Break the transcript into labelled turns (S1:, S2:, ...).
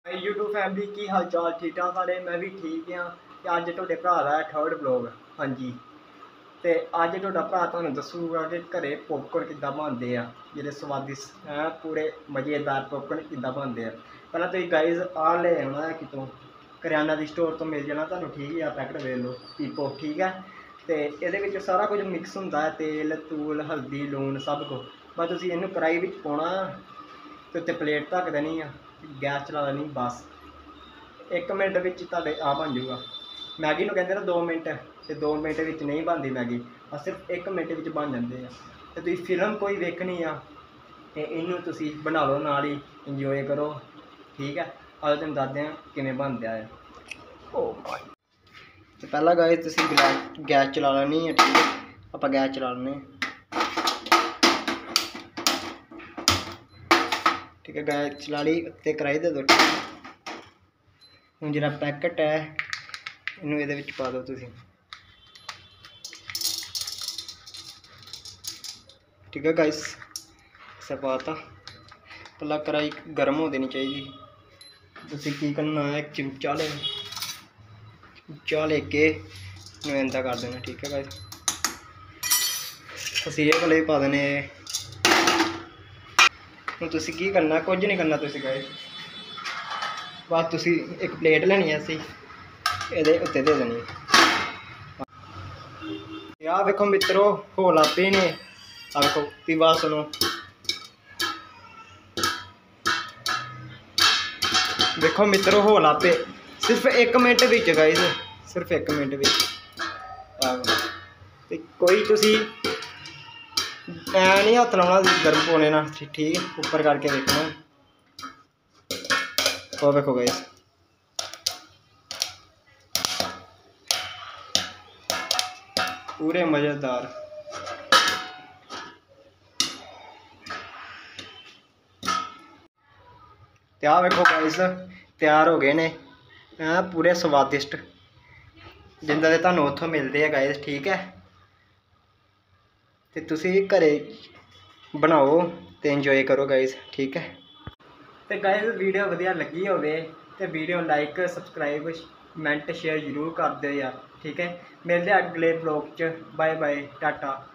S1: YouTube family की हाल चाल ठीक ठाक सारे मैं भी ठीक हाँ। तो अज तुहाडे भरा दा थर्ड ब्लॉग। हाँ जी, तो अज तुहाडा भरा तुहानूं दसूगा कि घरे पॉपकॉर्न किद्दां बनदे आ, जेह्ड़े स्वादिष्ट हैं पूरे मज़ेदार पॉपकॉर्न किद्दां बनदे आ। पहलां तुसीं गाइज आ ले आना है कितों करियाना दी स्टोर तो मिल जाना तुहानूं, ठीक है। पैकेट वेख लो पीपो, ठीक है। तो ये सारा कुछ मिक्स होंदा है, तेल तूल हल्दी लून सब कुछ। बस तुसीं इहनूं कढ़ाई विच पाउणा ते उत्ते प्लेट ढक देनी आ, गैस चला देनी, बस 1 मिनट विच तुहाडे आ बन जूगा। मैगी नूं कहंदे ना 2 मिनट, ते 2 मिनट विच नहीं बनदी मैगी, सिर्फ 1 मिनट विच बन जांदे आ। ते तुसीं फिल्म कोई वेखनी आ ते इहनूं तुसीं बना लो, नाल ही इंजॉय करो, ठीक है। अज तुहानूं दसदे आ किवें बनदा है। तो पहला गाइस तुसीं गैस चला लेनी है, ठीक है। आपां गैस चला लैने, ठीक है। गैस चला ली ते कढ़ाई दे दो। हुण जिहड़ा पैकेट है इनू इहदे विच पा दो तुसीं, ठीक है गाइस। इसे पाता, पहला कढ़ाई गर्म हो देनी चाहिए। तुसीं की करना है, एक चिमचा लेके इन्हूं कर देना, ठीक है गाइस। असीं इह वाले पा देने। हुण तुसीं की करना, कुछ नहीं करना तुसीं गाइस, बस तुसीं एक प्लेट लैनी है, असीं इहदे उत्ते दे देनी। आ देखो मित्रों हो लग पे ने, आ देखो भी बात सुनो। देखो मित्रों हो लग पे, सिर्फ 1 मिनट विच गाइस, सिर्फ 1 मिनट विच। कोई तुसीं ऐ नहीं हत्थ लाउणा गर्म पौने ना, ठीक है। उपर करके देखना, वो देखो गाइस, पूरे मज़ेदार। तो आ देखो गाइस तैयार हो गए ने, पूरे स्वादिष्ट जिंदा दे तुहानूं उत्थों मिलते हैं गाइस, ठीक है। तो तुसीं घरे बनाओ तो इंजॉय करो गाइस, ठीक है। तो गाइस वीडियो वधिया लगी होवे तो video like subscribe comment share जरूर कर दो यार, ठीक है। मिलते अगले ब्लॉग च। Bye bye, Tata.